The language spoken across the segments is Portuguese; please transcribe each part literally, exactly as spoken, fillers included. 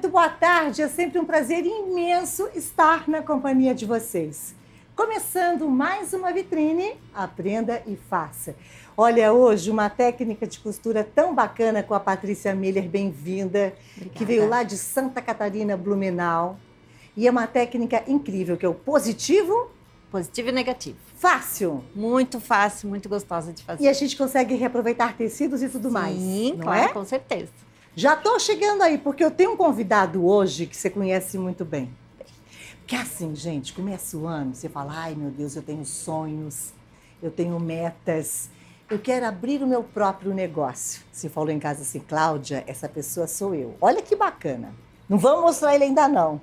boa tarde. É sempre um prazer imenso estar na companhia de vocês. Começando mais uma vitrine, aprenda e faça. Olha, hoje uma técnica de costura tão bacana com a Patrícia Miller, bem-vinda, que veio lá de Santa Catarina, Blumenau. E é uma técnica incrível, que é o positivo... Positivo e negativo. Fácil. Muito fácil, muito gostosa de fazer. E a gente consegue reaproveitar tecidos e tudo Sim, mais, Sim, não claro, é? Com certeza. Já estou chegando aí, porque eu tenho um convidado hoje que você conhece muito bem. Porque assim, gente, começa o ano, você fala, ai meu Deus, eu tenho sonhos, eu tenho metas, eu quero abrir o meu próprio negócio. Você falou em casa assim, Cláudia, essa pessoa sou eu. Olha que bacana. Não vamos mostrar ele ainda não.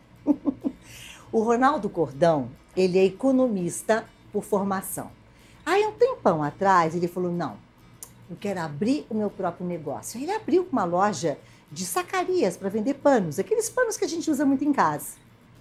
O Ronaldo Cordão, ele é economista por formação. Aí um tempão atrás, ele falou, não, eu quero abrir o meu próprio negócio. Ele abriu uma loja de sacarias para vender panos, aqueles panos que a gente usa muito em casa.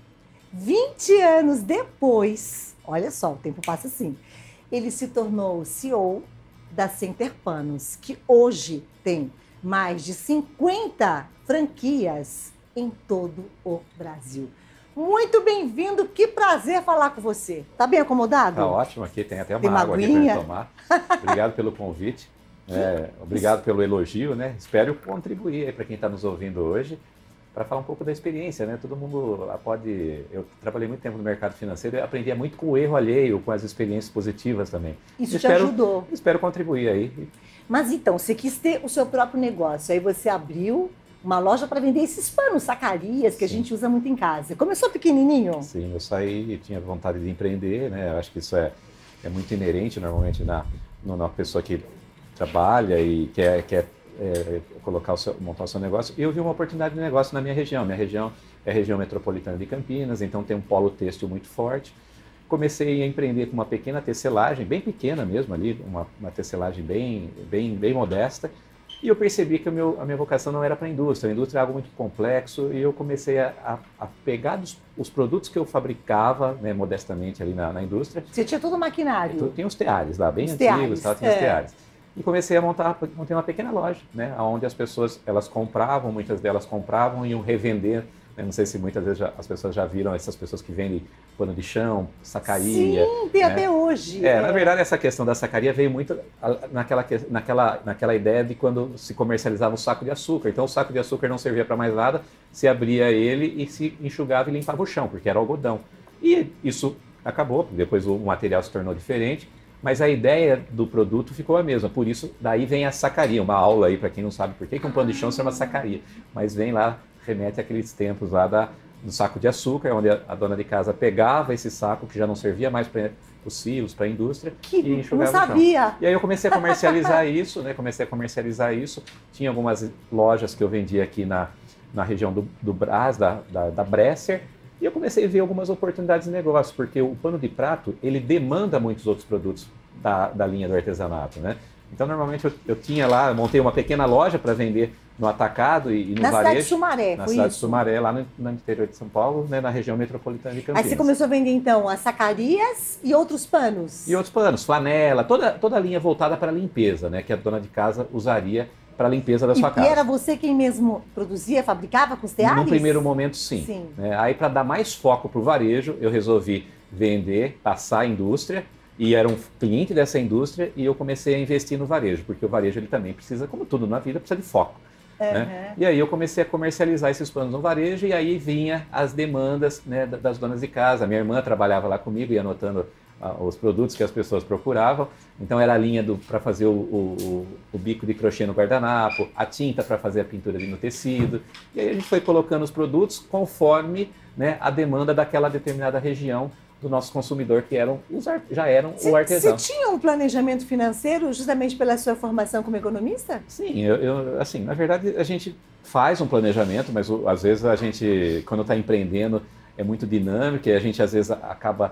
vinte anos depois, olha só, o tempo passa assim, ele se tornou o C E O da Center Panos, que hoje tem mais de cinquenta franquias em todo o Brasil. Muito bem-vindo, que prazer falar com você. Tá bem acomodado? Tá ótimo aqui, tem até uma tem água aguinha. aqui para tomar. Obrigado pelo convite, é, obrigado pelo elogio, né? Espero contribuir para quem está nos ouvindo hoje, para falar um pouco da experiência, né? Todo mundo pode... Eu trabalhei muito tempo no mercado financeiro e aprendia muito com o erro alheio, com as experiências positivas também. Isso espero, te ajudou. Espero contribuir aí. Mas então, você quis ter o seu próprio negócio, aí você abriu uma loja para vender esses panos, sacarias, que Sim. a gente usa muito em casa. Começou pequenininho? Sim, eu saí e tinha vontade de empreender, né? Eu acho que isso é, é muito inerente, normalmente, na, na pessoa que trabalha e quer, quer é, colocar o seu, montar o seu negócio. E eu vi uma oportunidade de negócio na minha região. Minha região é a região metropolitana de Campinas, então tem um polo têxtil muito forte. Comecei a empreender com uma pequena tecelagem, bem pequena mesmo ali, uma, uma tecelagem bem, bem, bem modesta. E eu percebi que o meu, a minha vocação não era para a indústria. A indústria é algo muito complexo e eu comecei a, a, a pegar dos, os produtos que eu fabricava, né, modestamente ali na, na indústria. Você tinha todo o maquinário? Eu, tinha os teares lá, bem os antigos, teares, tá? Tinha é. os teares. E comecei a montar, montei uma pequena loja, né, onde as pessoas elas compravam, muitas delas compravam e iam revender. Né, não sei se muitas vezes já, as pessoas já viram essas pessoas que vendem pano de chão, sacaria. Sim, tem né? até hoje. É, é, na verdade, essa questão da sacaria veio muito naquela, naquela, naquela ideia de quando se comercializava o saco de açúcar. Então, o saco de açúcar não servia para mais nada, se abria ele e se enxugava e limpava o chão, porque era algodão. E isso acabou, depois o material se tornou diferente, mas a ideia do produto ficou a mesma. Por isso, daí vem a sacaria, uma aula aí para quem não sabe por que, que um pano de chão se chama sacaria. Mas vem lá, remete àqueles tempos lá da... do saco de açúcar, onde a, a dona de casa pegava esse saco, que já não servia mais para os silos, para a indústria, que e enxugava não sabia. o chão. E aí eu comecei a comercializar isso, né? Comecei a comercializar isso. Tinha algumas lojas que eu vendia aqui na, na região do, do Brás, da, da, da Bresser, e eu comecei a ver algumas oportunidades de negócio, porque o pano de prato, ele demanda muitos outros produtos da, da linha do artesanato, né? Então, normalmente, eu, eu tinha lá, eu montei uma pequena loja para vender no atacado e, e no na varejo. Na cidade de Sumaré, Na foi cidade isso? de Sumaré, lá no, no interior de São Paulo, né, na região metropolitana de Campinas. Aí você começou a vender, então, as sacarias e outros panos? E outros panos, flanela, toda, toda a linha voltada para a limpeza, né, que a dona de casa usaria para a limpeza da sua e, casa. E era você quem mesmo produzia, fabricava com os teares? No primeiro momento, sim. sim. É, aí, para dar mais foco para o varejo, eu resolvi vender, passar a indústria, e era um cliente dessa indústria e eu comecei a investir no varejo, porque o varejo ele também precisa, como tudo na vida, precisa de foco. Uhum. Né? E aí eu comecei a comercializar esses panos no varejo e aí vinha as demandas, né, das donas de casa. Minha irmã trabalhava lá comigo e anotando uh, os produtos que as pessoas procuravam. Então era a linha para fazer o, o, o bico de crochê no guardanapo, a tinta para fazer a pintura no tecido. E aí a gente foi colocando os produtos conforme, né, a demanda daquela determinada região do nosso consumidor, que eram os, já eram cê, o artesão. Você tinha um planejamento financeiro justamente pela sua formação como economista? Sim, eu, eu, assim, na verdade a gente faz um planejamento, mas às vezes a gente, quando está empreendendo, é muito dinâmico e a gente às vezes acaba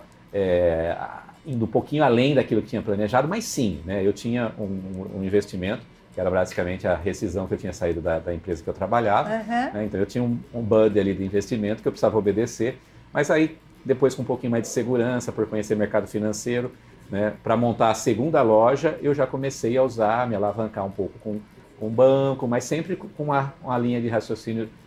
é, indo um pouquinho além daquilo que tinha planejado, mas sim, né, eu tinha um, um investimento, que era basicamente a rescisão que eu tinha saído da, da empresa que eu trabalhava, uhum. né, então eu tinha um, um budget ali de investimento que eu precisava obedecer, mas aí depois com um pouquinho mais de segurança, por conhecer mercado financeiro, né, para montar a segunda loja, eu já comecei a usar, me alavancar um pouco com, com o banco, mas sempre com uma, uma linha de raciocínio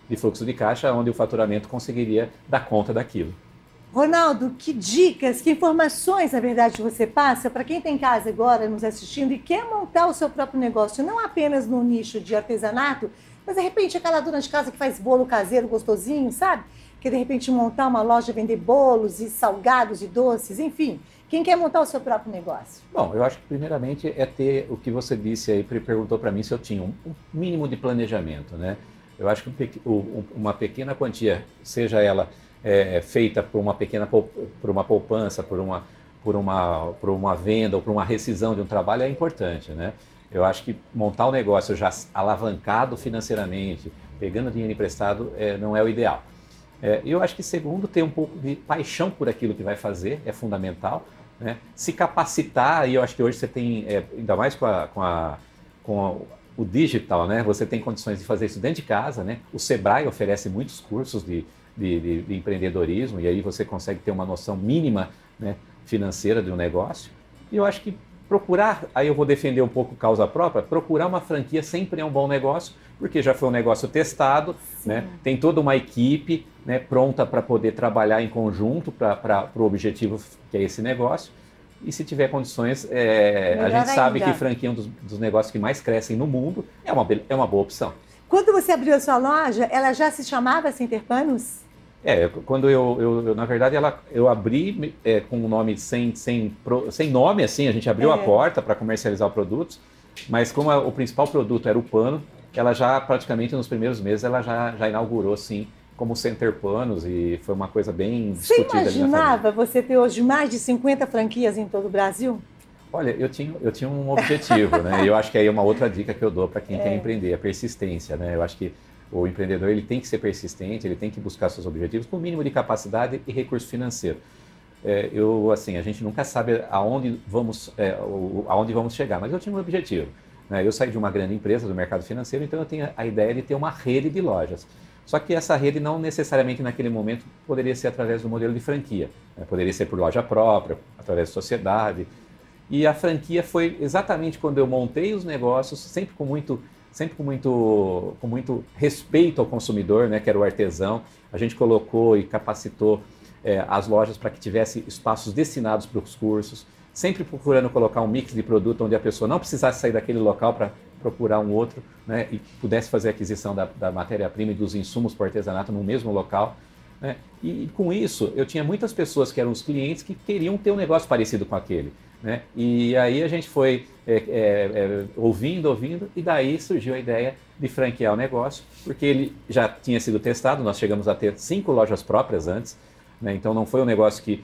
de fluxo de caixa, onde o faturamento conseguiria dar conta daquilo. Ronaldo, que dicas, que informações, na verdade, você passa para quem está em casa agora nos assistindo e quer montar o seu próprio negócio, não apenas no nicho de artesanato, mas de repente aquela dona de casa que faz bolo caseiro gostosinho, sabe? Que de repente montar uma loja, vender bolos e salgados e doces, enfim. Quem quer montar o seu próprio negócio? Bom, eu acho que primeiramente é ter o que você disse aí, perguntou para mim se eu tinha um mínimo de planejamento, né? Eu acho que uma pequena quantia, seja ela é, feita por uma pequena por uma poupança, por uma, por, uma, por uma venda ou por uma rescisão de um trabalho é importante, né? Eu acho que montar um negócio já alavancado financeiramente, pegando dinheiro emprestado, é, não é o ideal. É, eu acho que, segundo, ter um pouco de paixão por aquilo que vai fazer é fundamental, né? Se capacitar, e eu acho que hoje você tem, é, ainda mais com, a, com, a, com a, o digital, né? Você tem condições de fazer isso dentro de casa, né? O Sebrae oferece muitos cursos de, de, de, de empreendedorismo, e aí você consegue ter uma noção mínima, né, financeira de um negócio. E eu acho que procurar, aí eu vou defender um pouco causa própria, procurar uma franquia sempre é um bom negócio, porque já foi um negócio testado, né? Tem toda uma equipe, né, pronta para poder trabalhar em conjunto para o objetivo que é esse negócio. E se tiver condições, é, a gente sabe que franquia é um dos, dos negócios que mais crescem no mundo, é uma, é uma boa opção. Quando você abriu a sua loja, ela já se chamava Center Panos? É, quando eu, eu, eu na verdade, ela, eu abri é, com um nome sem, sem, sem nome, assim, a gente abriu é. a porta para comercializar o produto, mas como a, o principal produto era o pano, ela já praticamente nos primeiros meses, ela já, já inaugurou, sim, como Center Panos, e foi uma coisa bem discutida. Você imaginava você ter hoje mais de cinquenta franquias em todo o Brasil? Olha, eu tinha, eu tinha um objetivo, né? E eu acho que aí é uma outra dica que eu dou para quem é. quer empreender, a persistência, né? Eu acho que o empreendedor ele tem que ser persistente, ele tem que buscar seus objetivos com o mínimo de capacidade e recurso financeiro. É, eu, assim, a gente nunca sabe aonde vamos, é, aonde vamos chegar, mas eu tinha um objetivo, né? Eu saí de uma grande empresa do mercado financeiro, então eu tinha a ideia de ter uma rede de lojas. Só que essa rede não necessariamente naquele momento poderia ser através do modelo de franquia, né? Poderia ser por loja própria, através de sociedade. E a franquia foi exatamente quando eu montei os negócios, sempre com muito... sempre com muito, com muito respeito ao consumidor, né, que era o artesão. A gente colocou e capacitou é, as lojas para que tivesse espaços destinados para os cursos, sempre procurando colocar um mix de produto onde a pessoa não precisasse sair daquele local para procurar um outro, né, e pudesse fazer a aquisição da, da matéria-prima e dos insumos para o artesanato no mesmo local. Né? E, e com isso, eu tinha muitas pessoas que eram os clientes que queriam ter um negócio parecido com aquele. Né? E aí a gente foi é, é, é, ouvindo, ouvindo, e daí surgiu a ideia de franquear o negócio, porque ele já tinha sido testado, nós chegamos a ter cinco lojas próprias antes, né? Então não foi um negócio que,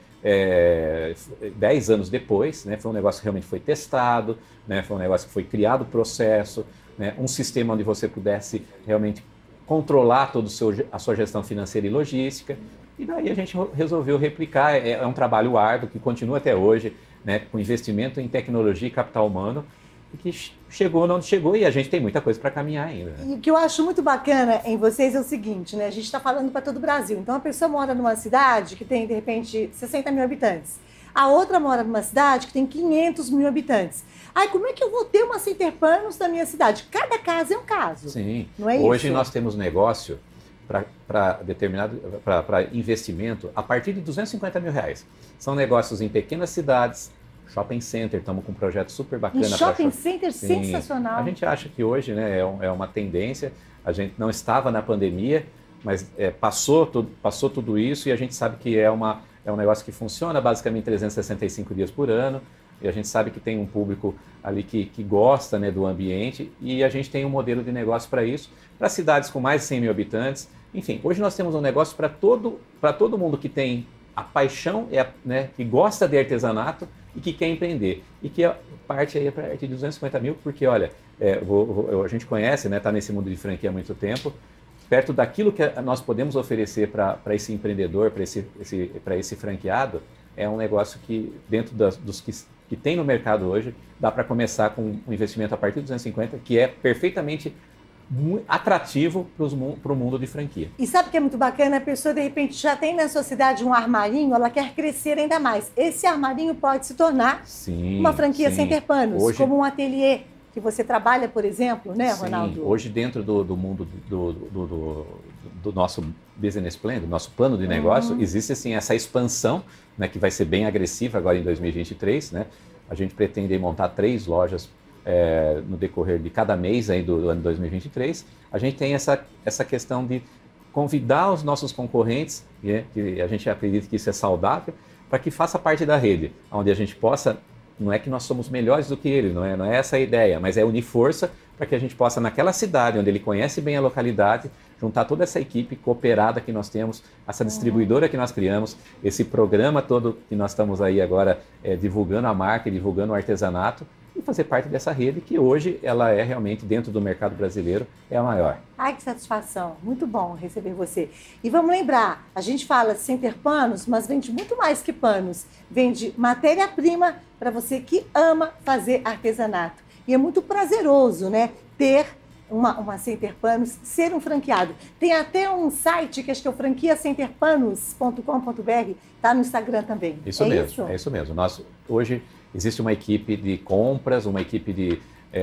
é, dez anos depois, né? Foi um negócio que realmente foi testado, né? Foi um negócio que foi criado o processo, né? Um sistema onde você pudesse realmente controlar toda a sua gestão financeira e logística, e daí a gente resolveu replicar. É, é um trabalho árduo que continua até hoje, né, com investimento em tecnologia e capital humano, e que chegou onde chegou, e a gente tem muita coisa para caminhar ainda. Né? E o que eu acho muito bacana em vocês é o seguinte, né? A gente está falando para todo o Brasil. Então, a pessoa mora numa cidade que tem, de repente, sessenta mil habitantes. A outra mora numa cidade que tem quinhentos mil habitantes. Ai, como é que eu vou ter uma Center Panos na minha cidade? Cada caso é um caso. Sim. Não é Hoje isso? nós temos negócio para determinado para investimento a partir de duzentos e cinquenta mil reais. São negócios em pequenas cidades, shopping center, estamos com um projeto super bacana. Um shopping pra... center Sim. sensacional. A gente acha que hoje, né, é, um, é uma tendência, a gente não estava na pandemia, mas é, passou, tudo, passou tudo isso, e a gente sabe que é, uma, é um negócio que funciona basicamente trezentos e sessenta e cinco dias por ano, e a gente sabe que tem um público ali que, que gosta, né, do ambiente, e a gente tem um modelo de negócio para isso, para cidades com mais de cem mil habitantes. Enfim, hoje nós temos um negócio para todo, para todo mundo que tem a paixão, é, né, que gosta de artesanato e que quer empreender. E que a parte aí é para de duzentos e cinquenta mil, porque, olha, é, vou, vou, a gente conhece, né, está nesse mundo de franquia há muito tempo, perto daquilo que nós podemos oferecer para esse empreendedor, para esse, esse, para esse franqueado, é um negócio que, dentro das, dos que, que tem no mercado hoje, dá para começar com um investimento a partir de duzentos e cinquenta, que é perfeitamente atrativo para o mundo de franquia. E sabe o que é muito bacana? A pessoa, de repente, já tem na sua cidade um armarinho, ela quer crescer ainda mais. Esse armarinho pode se tornar sim, uma franquia sim. Center Panos, hoje, como um ateliê que você trabalha, por exemplo, né, sim, Ronaldo? Hoje, dentro do, do mundo do, do, do, do nosso business plan, do nosso plano de negócio, uhum. existe assim essa expansão, né, que vai ser bem agressiva agora em dois mil e vinte e três, né? A gente pretende montar três lojas é, no decorrer de cada mês aí do, do ano dois mil e vinte e três. A gente tem essa, essa questão de convidar os nossos concorrentes, né, que a gente acredita que isso é saudável, para que faça parte da rede, onde a gente possa, não é que nós somos melhores do que ele, não é, não é essa a ideia, mas é unir força para que a gente possa, naquela cidade onde ele conhece bem a localidade, juntar toda essa equipe cooperada que nós temos, essa distribuidora que nós criamos, esse programa todo que nós estamos aí agora é, divulgando a marca, divulgando o artesanato, e fazer parte dessa rede que hoje ela é realmente, dentro do mercado brasileiro, é a maior. Ai, que satisfação. Muito bom receber você. E vamos lembrar, a gente fala Center Panos, mas vende muito mais que panos. Vende matéria-prima para você que ama fazer artesanato. E é muito prazeroso, né, ter uma, uma Center Panos, ser um franqueado. Tem até um site que acho que é o franquia center panos ponto com ponto br, tá no Instagram também. Isso é mesmo, isso? é isso mesmo. Nós, hoje existe uma equipe de compras, uma equipe de,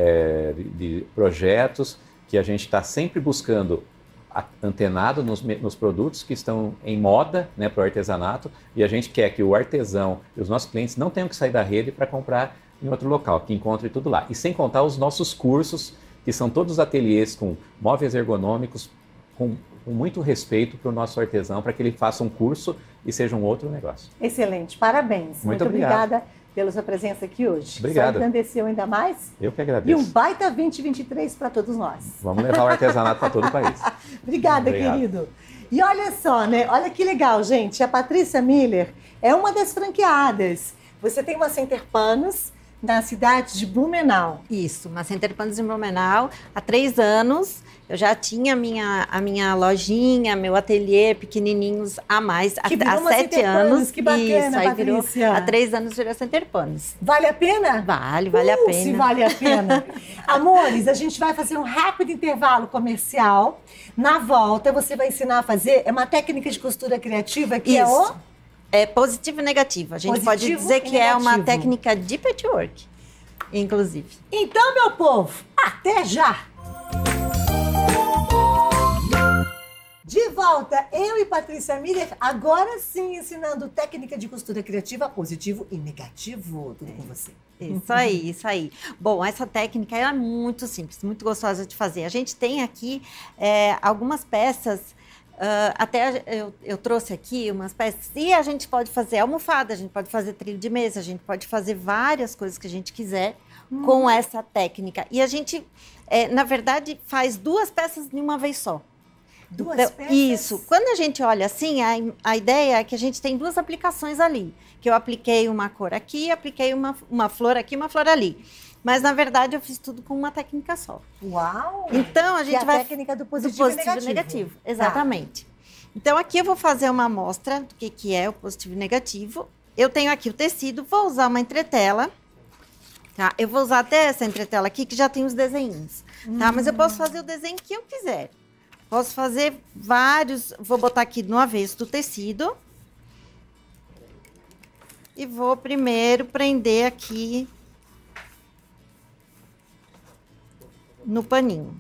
é, de, de projetos que a gente está sempre buscando antenado nos, nos produtos que estão em moda, né, para o artesanato, e a gente quer que o artesão e os nossos clientes não tenham que sair da rede para comprar em outro local, que encontre tudo lá. E sem contar os nossos cursos, que são todos ateliês com móveis ergonômicos, com, com muito respeito para o nosso artesão, para que ele faça um curso e seja um outro negócio. Excelente, parabéns. Muito, muito obrigada pela sua presença aqui hoje. Obrigado. Só engrandeceu ainda mais. Eu que E agradeço. um baita vinte e vinte e três para todos nós. Vamos levar o artesanato para todo o país. Obrigada, Obrigado. querido. E olha só, né? Olha que legal, gente. A Patrícia Miller é uma das franqueadas. Você tem uma Center Panos na cidade de Blumenau. Isso, uma Center Panos em Blumenau. Há três anos eu já tinha a minha, a minha lojinha, meu ateliê pequenininhos a mais, há, há sete anos. Que bacana, Isso, aí virou, Patrícia. há três anos virou Center Panos. Vale a pena? Vale, vale uh, a pena. Se vale a pena. Amores, a gente vai fazer um rápido intervalo comercial. Na volta, você vai ensinar a fazer é uma técnica de costura criativa que Isso. é o... É positivo e negativo. A gente Positivo pode dizer que e é uma negativo. técnica de patchwork, inclusive. Então, meu povo, até já! De volta, eu e Patrícia Miller, agora sim ensinando técnica de costura criativa, positivo e negativo. Tudo com você. Isso aí, isso aí. Bom, essa técnica é muito simples, muito gostosa de fazer. A gente tem aqui é, algumas peças, uh, até eu, eu trouxe aqui umas peças, e a gente pode fazer almofada, a gente pode fazer trilho de mesa, a gente pode fazer várias coisas que a gente quiser hum. com essa técnica. E a gente, é, na verdade, faz duas peças de uma vez só. Duas então, peças? Isso. Quando a gente olha assim, a, a ideia é que a gente tem duas aplicações ali. Que eu apliquei uma cor aqui, apliquei uma, uma flor aqui, uma flor ali. Mas, na verdade, eu fiz tudo com uma técnica só. Uau! Então, a gente que é vai... a técnica do positivo, do positivo e negativo. e negativo. Exatamente. Tá. Então, aqui eu vou fazer uma amostra do que, que é o positivo e negativo. Eu tenho aqui o tecido, vou usar uma entretela. Tá? Eu vou usar até essa entretela aqui, que já tem os desenhinhos. Tá? Hum. Mas eu posso fazer o desenho que eu quiser. Posso fazer vários, vou botar aqui no avesso do tecido. E vou primeiro prender aqui no paninho.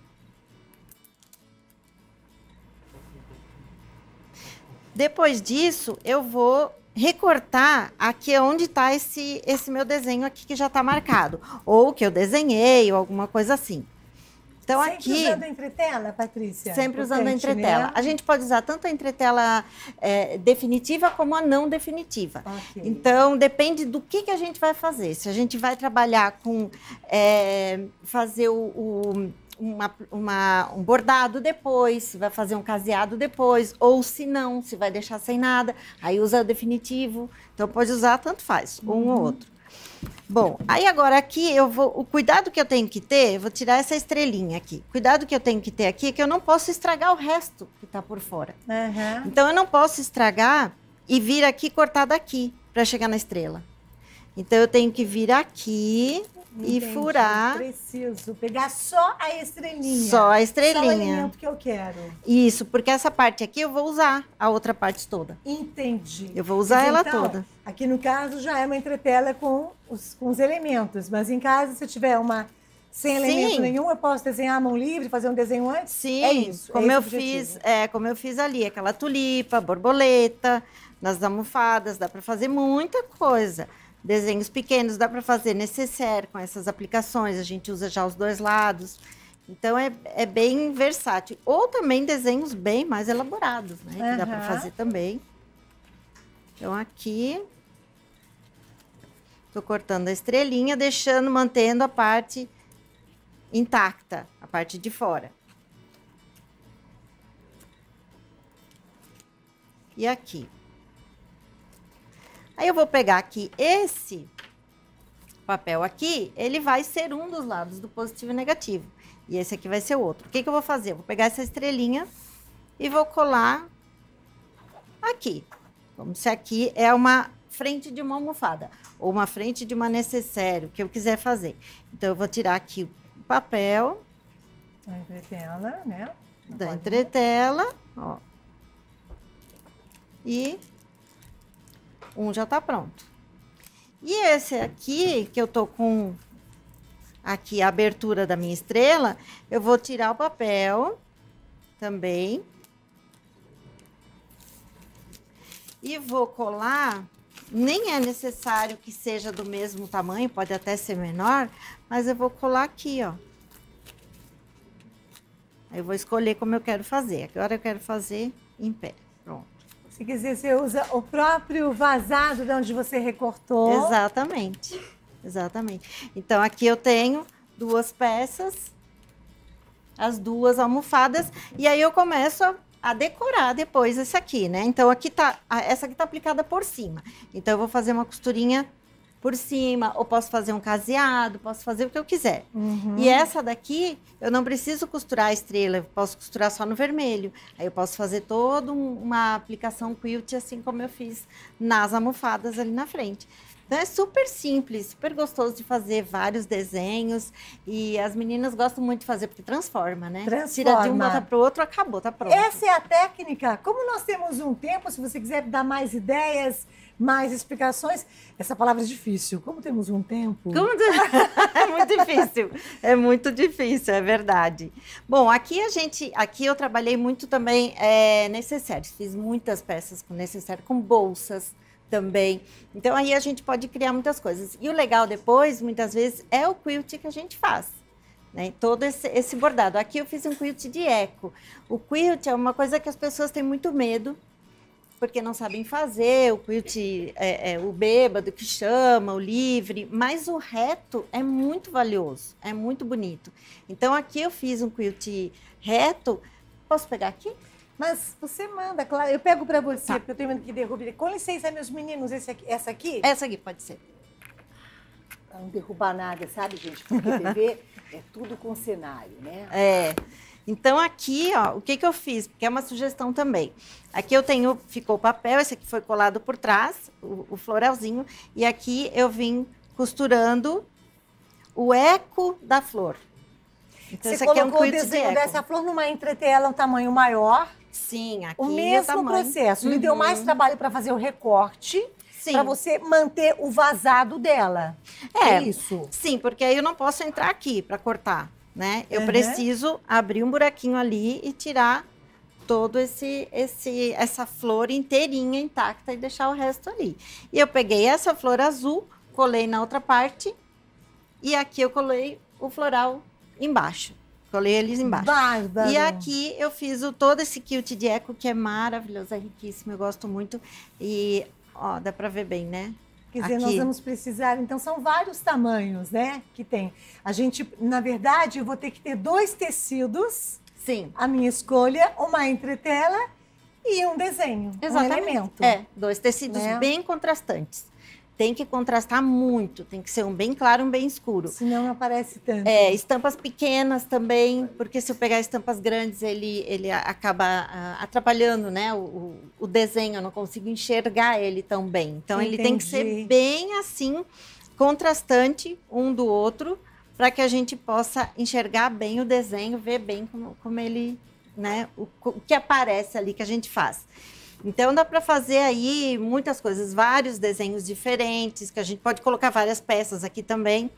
Depois disso, eu vou recortar aqui onde está esse, esse meu desenho aqui que já está marcado. Ou que eu desenhei, ou alguma coisa assim. Então, sempre aqui, usando a entretela, Patrícia? Sempre usando a Importante, entretela. né? A gente pode usar tanto a entretela é, definitiva como a não definitiva. Okay. Então, depende do que, que a gente vai fazer. Se a gente vai trabalhar com é, fazer o, o, uma, uma, um bordado depois, se vai fazer um caseado depois, ou se não, se vai deixar sem nada, aí usa o definitivo. Então, pode usar, tanto faz, um uhum. ou outro. Bom, aí agora aqui eu vou, o cuidado que eu tenho que ter, eu vou tirar essa estrelinha aqui. O cuidado que eu tenho que ter aqui é que eu não posso estragar o resto que tá por fora. Uhum. Então eu não posso estragar e vir aqui cortar daqui para chegar na estrela. Então eu tenho que vir aqui Entendi. E furar. Preciso pegar só a estrelinha. Só a estrelinha. Só o elemento que eu quero. Isso, porque essa parte aqui eu vou usar a outra parte toda. Entendi. Eu vou usar mas ela então, toda. Aqui no caso já é uma entretela com os, com os elementos, mas em casa se eu tiver uma Sem Sim. elemento nenhum, eu posso desenhar à mão livre, fazer um desenho antes? Sim, é isso. como é eu esse o objetivo. fiz, é, como eu fiz ali, aquela tulipa, borboleta, nas almofadas, dá para fazer muita coisa. Desenhos pequenos dá para fazer necessaire com essas aplicações, a gente usa já os dois lados. Então é, é bem versátil. Ou também desenhos bem mais elaborados, né? Que Uhum. dá para fazer também. Então aqui tô cortando a estrelinha, deixando, mantendo a parte intacta, a parte de fora. E aqui. Aí eu vou pegar aqui esse papel aqui, ele vai ser um dos lados do positivo e negativo. E esse aqui vai ser o outro. O que que eu vou fazer? Eu vou pegar essa estrelinha e vou colar aqui. Como se aqui é uma frente de uma almofada ou uma frente de uma necessaire, o que eu quiser fazer. Então eu vou tirar aqui o papel A entretela, né? Não da pode- entretela, ó. E um já tá pronto. E esse aqui, que eu tô com aqui a abertura da minha estrela, eu vou tirar o papel também. E vou colar, nem é necessário que seja do mesmo tamanho, pode até ser menor, mas eu vou colar aqui, ó. Aí eu vou escolher como eu quero fazer. Agora eu quero fazer em pé. Pronto. Se quiser, você usa o próprio vazado de onde você recortou. Exatamente. Exatamente. Então, aqui eu tenho duas peças, as duas almofadas, e aí eu começo a, a decorar depois esse aqui, né? Então, aqui tá, a- essa aqui tá aplicada por cima. Então, eu vou fazer uma costurinha por cima, ou posso fazer um caseado, posso fazer o que eu quiser. Uhum. E essa daqui, eu não preciso costurar a estrela, eu posso costurar só no vermelho. Aí eu posso fazer toda um- uma aplicação quilt, assim como eu fiz nas almofadas ali na frente. Então é super simples, super gostoso de fazer vários desenhos. E as meninas gostam muito de fazer, porque transforma, né? Tira de um, Transforma. bota pro outro, acabou, tá pronto. Essa é a técnica. Como nós temos um tempo, se você quiser dar mais ideias, mais explicações, essa palavra é difícil. Como temos um tempo? Como de- É muito difícil, é muito difícil, é verdade. Bom, aqui a gente, aqui eu trabalhei muito também é, necessaires, fiz muitas peças com necessaire, com bolsas também. Então aí a gente pode criar muitas coisas. E o legal depois, muitas vezes, é o quilt que a gente faz. Né? Todo esse, esse bordado. Aqui eu fiz um quilt de eco. O quilt é uma coisa que as pessoas têm muito medo, porque não sabem fazer, o quilt, é, é, o bêbado que chama, o livre, mas o reto é muito valioso, é muito bonito. Então, aqui eu fiz um quilt reto. Posso pegar aqui? Mas você manda, claro. Eu pego para você, Tá. porque eu tenho medo que derrube. Com licença, meus meninos, esse aqui, essa aqui, Essa aqui pode ser. pra não derrubar nada, sabe, gente? Porque T V é tudo com cenário, né? É. Então, aqui, ó, o que que eu fiz? Porque é uma sugestão também. Aqui eu tenho, ficou o papel, esse aqui foi colado por trás, o, o floralzinho, e aqui eu vim costurando o eco da flor. Então, Você esse aqui é um colocou o quilt de desenho eco. dessa flor numa entretela, um tamanho maior. Sim, aqui O é mesmo tamanho. processo. Me deu Uhum. mais trabalho para fazer o recorte, Sim. para você manter o vazado dela. É. É isso. Sim, porque aí eu não posso entrar aqui para cortar, né? Eu Uhum. preciso abrir um buraquinho ali e tirar todo esse, esse, essa flor inteirinha intacta e deixar o resto ali. E eu peguei essa flor azul, colei na outra parte e aqui eu colei o floral embaixo. Colei eles embaixo. Bárbaro. E aqui eu fiz o, todo esse quilt de eco, que é maravilhoso, é riquíssimo, eu gosto muito. E, ó, dá pra ver bem, né? Quer dizer, nós aqui. vamos precisar, então são vários tamanhos, né, que tem. A gente, na verdade, eu vou ter que ter dois tecidos, Sim. a minha escolha, uma entretela e um desenho, um elemento. É, dois tecidos Né? bem contrastantes. Tem que contrastar muito, tem que ser um bem claro e um bem escuro. Senão não aparece tanto. É, estampas pequenas também, porque se eu pegar estampas grandes, ele, ele a- acaba ah, atrapalhando, né, o, o- o desenho, eu não consigo enxergar ele tão bem. Então, ele tem que ser Entendi. bem assim, contrastante um do outro, para que a gente possa enxergar bem o desenho, ver bem como, como ele, né, o, o que aparece ali que a gente faz. Então, dá para fazer aí muitas coisas, vários desenhos diferentes, que a gente pode colocar várias peças aqui também.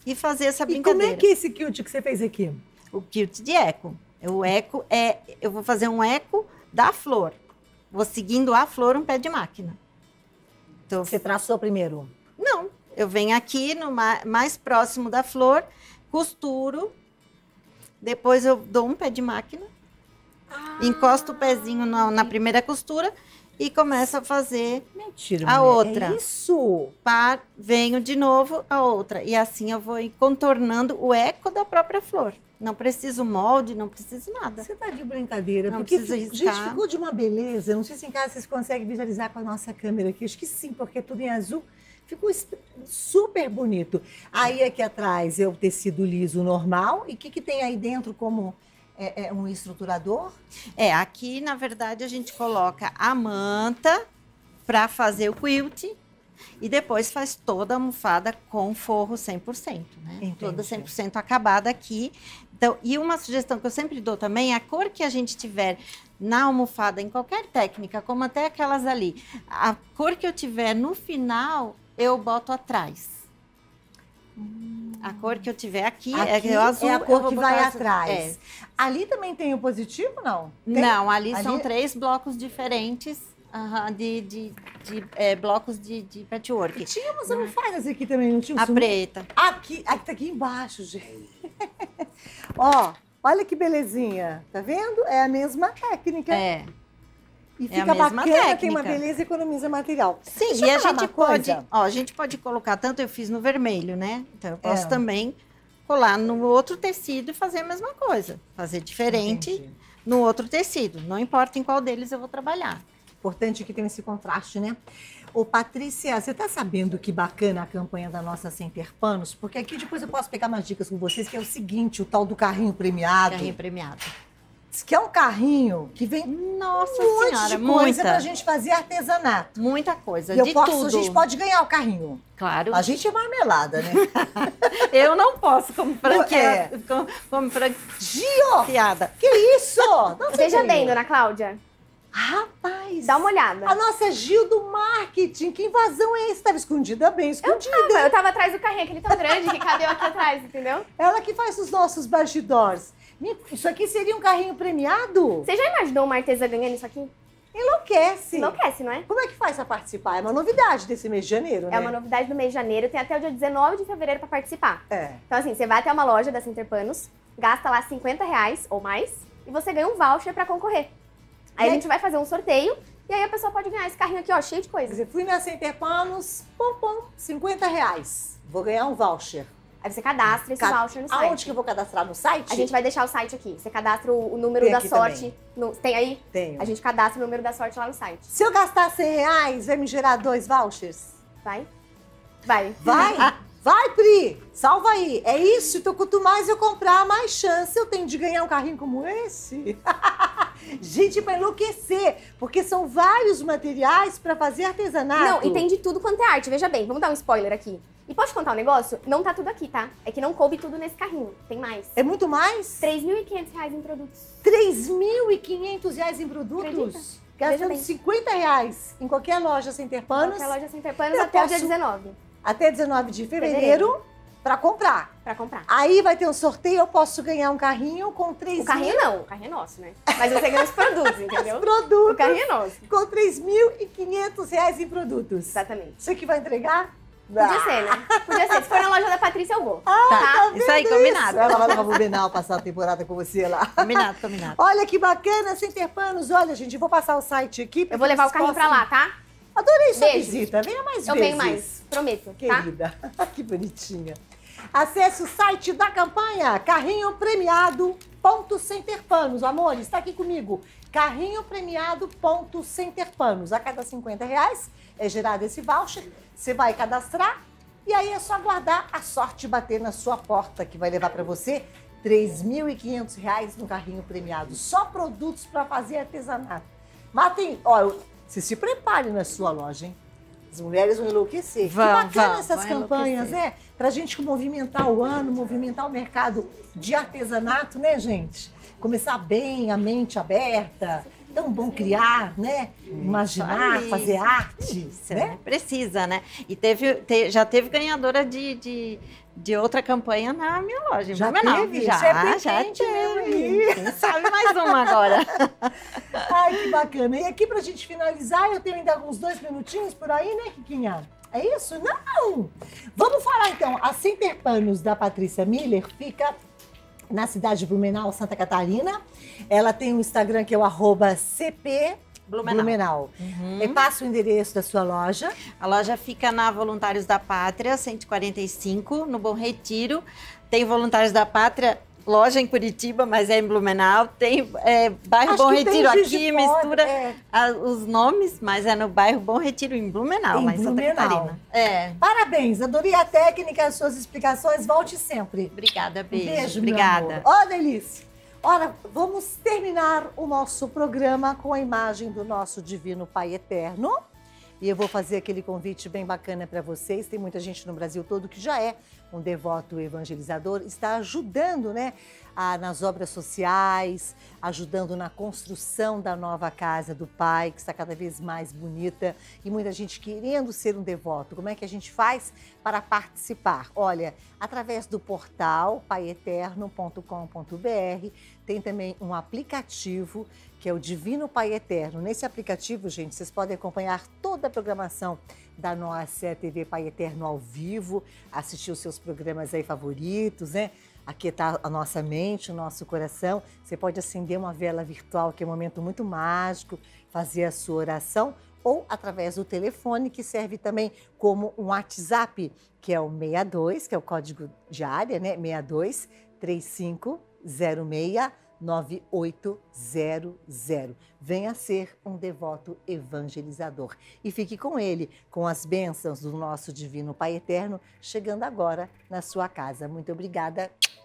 e fazer essa E brincadeira. como é que é esse quilt que você fez aqui? O quilt de eco. O eco é, eu vou fazer um eco da flor. Vou seguindo a flor um pé de máquina. Então, Você traçou primeiro? não, eu venho aqui no ma- mais próximo da flor, costuro, depois eu dou um pé de máquina, Ah, encosto o pezinho na, na primeira costura e começo a fazer, mentira. a mulher, outra. É isso? par, venho de novo a outra. E assim eu vou contornando o eco da própria flor. Não preciso molde, não preciso nada. Você tá de brincadeira. Não porque, precisa gente, riscar. ficou de uma beleza. Não sei se em casa vocês conseguem visualizar com a nossa câmera aqui. Acho que sim, porque é tudo em azul. Ficou es- super bonito. Aí aqui atrás é o tecido liso normal. E o que, que tem aí dentro como é, é um estruturador? É, aqui na verdade a gente coloca a manta para fazer o quilt e depois faz toda a almofada com forro cem por cento, né? Entendi. Toda cem por cento acabada aqui. Então, e uma sugestão que eu sempre dou também, a cor que a gente tiver na almofada, em qualquer técnica, como até aquelas ali, a cor que eu tiver no final, eu boto atrás. A cor que eu tiver aqui, Aqui é, o azul, é a eu cor vou que botar vai essa- atrás. é. Ali também tem o positivo, não? Tem? Não, ali, são Ali- três blocos diferentes aham, de, de, de, é, blocos de, de patchwork. Tinha umas almofadas aqui também, não tinha? A Sum- preta. Aqui, aqui tá aqui embaixo, gente. Ó, olha que belezinha. Tá vendo? É a mesma técnica. É. E é fica a mesma bacana, tem uma técnica. beleza e economiza material. Sim, Deixa e eu a falar gente uma pode, coisa. ó, a gente pode colocar, tanto eu fiz no vermelho, né? Então eu posso É. também colar no outro tecido e fazer a mesma coisa. Fazer diferente Entendi. no outro tecido. Não importa em qual deles eu vou trabalhar. Importante que tenha esse contraste, né? Ô, Patrícia, você tá sabendo que bacana a campanha da nossa Sem Ter Panos? Porque aqui depois eu posso pegar umas dicas com vocês, que é o seguinte, o tal do carrinho premiado. Carrinho premiado. Diz que é um carrinho que vem Nossa um monte senhora, de coisa muita. pra gente fazer artesanato. Muita coisa, E eu de posso, tudo. a gente pode ganhar o carrinho. Claro. A gente é marmelada, né? Eu não posso como franqueada. É. Como, como Gio! franqueada. Que isso? De onde Veja veio? bem, dona Cláudia. Rapaz! Dá uma olhada. A nossa Gil do marketing. Que invasão é essa? Estava escondida, bem escondida. Eu tava atrás do carrinho, aquele tão grande que cabeu aqui atrás, entendeu? Ela que faz os nossos bastidores. Me- Isso aqui seria um carrinho premiado? Você já imaginou uma artesã ganhando isso aqui? Enlouquece. Enlouquece, não é? Como é que faz pra participar? É uma novidade desse mês de janeiro, né? É uma novidade do mês de janeiro, tem até o dia dezenove de fevereiro pra participar. É. Então, assim, você vai até uma loja da Sinterpanos, gasta lá cinquenta reais ou mais e você ganha um voucher pra concorrer. Aí E a aí- gente vai fazer um sorteio e aí a pessoa pode ganhar esse carrinho aqui, ó, cheio de Quer coisa. dizer, fui na Sem Ter Panos, pum, pum, cinquenta reais. Vou ganhar um voucher. Aí você cadastra esse Ca- voucher no site. Aonde que eu vou cadastrar? No site? A gente vai deixar o site aqui. Você cadastra o, o número Tem da aqui sorte. No, tem aí? Tenho. A gente cadastra o número da sorte lá no site. Se eu gastar cem reais, vai me gerar dois vouchers? Vai? Vai. Vai? Vai, Pri! Salva aí. É isso, então quanto mais eu comprar, mais chance eu tenho de ganhar um carrinho como esse. Gente, pra enlouquecer, porque são vários materiais pra fazer artesanato. Não, e tem de tudo quanto é arte. Veja bem, vamos dar um spoiler aqui. E posso te contar um negócio? Não tá tudo aqui, tá? É que não coube tudo nesse carrinho. Tem mais. É muito mais? três mil e quinhentos reais em produtos. três mil e quinhentos reais em produtos? Acredita? Gastando bem. cinquenta reais em qualquer loja Sem Ter Panos, Qualquer loja Sinterpanos Eu até o posso- dia dezenove até dezenove de fevereiro, Fevereiro. pra comprar. pra comprar. Aí vai ter um sorteio, eu posso ganhar um carrinho com três O carrinho mil não, o carrinho é nosso, né? Mas você ganha os produtos, entendeu? produtos. O carrinho é nosso. Com três mil e quinhentos reais em produtos. Exatamente. Você que vai entregar? Podia ser, né? Podia ser. Se for na loja da Patrícia, eu vou. Tá, isso aí, combinado. Ela vai levar o Benal passar a temporada com você lá. Combinado, combinado. Olha que bacana, Sem Ter Panos. Olha, gente, eu vou passar o site aqui. Eu vou levar o carrinho pra lá, tá? Adorei sua Beijo. visita. Venha mais Eu vezes. venho mais, prometo, tá? Querida, que bonitinha. Acesse o site da campanha carrinho premiado ponto sem ter panos. Amores, está aqui comigo. carrinho premiado ponto sem ter panos. A cada cinquenta reais é gerado esse voucher. Você vai cadastrar e aí é só aguardar a sorte bater na sua porta, que vai levar para você três mil e quinhentos reais no carrinho premiado. Só produtos para fazer artesanato. Matem, ó, você se prepare na sua loja, hein? As mulheres vão enlouquecer. Vão, que bacana vão, essas vão campanhas, enlouquecer. né? Pra gente movimentar o ano, movimentar o mercado de artesanato, né, gente? Começar bem, a mente aberta, tão bom criar, né? Imaginar, Isso. fazer arte, Isso, né? né? Precisa, né? E teve, te- já teve ganhadora de, de, de outra campanha na minha loja. em Já Blumenau. teve? Já, Isso é já presente mesmo, teve. Quem sabe mais uma agora. Ai, que bacana. E aqui pra gente finalizar, eu tenho ainda uns dois minutinhos por aí, né, Kikinha? É isso? Não! Vamos falar então. A Center Panos da Patrícia Miller fica na cidade de Blumenau, Santa Catarina. Ela tem um Instagram que é o arroba cp Blumenau. Blumenau. Uhum. E passa o endereço da sua loja. A loja fica na Voluntários da Pátria, cento e quarenta e cinco, no Bom Retiro. Tem Voluntários da Pátria, loja em Curitiba, mas é em Blumenau. Tem é, bairro Acho Bom que tem Retiro Juiz de aqui, Fora, mistura é. a- os nomes, mas é no bairro Bom Retiro, em Blumenau, Em lá em Santa Blumenau. Catarina. É. Parabéns, adorei a técnica, as suas explicações. Volte sempre. Obrigada, beijo. Beijo, meu Obrigada. amor. Ó, delícia. Ora, vamos terminar o nosso programa com a imagem do nosso Divino Pai Eterno. E eu vou fazer aquele convite bem bacana para vocês. Tem muita gente no Brasil todo que já é um devoto evangelizador, está ajudando, né, a, nas obras sociais, ajudando na construção da nova casa do Pai, que está cada vez mais bonita, e muita gente querendo ser um devoto. Como é que a gente faz para participar? Olha, através do portal pai eterno ponto com ponto br, tem também um aplicativo que é o Divino Pai Eterno. Nesse aplicativo, gente, vocês podem acompanhar toda a programação da nossa T V Pai Eterno ao vivo, assistir os seus programas aí favoritos, né? Aquietar a nossa mente, o nosso coração. Você pode acender uma vela virtual, que é um momento muito mágico, fazer a sua oração, ou através do telefone, que serve também como um WhatsApp, que é o sessenta e dois, que é o código de área, né? sessenta e dois, trinta e cinco, zero seis, nove oito zero zero. Venha ser um devoto evangelizador. E fique com ele, com as bênçãos do nosso Divino Pai Eterno, chegando agora na sua casa. Muito obrigada.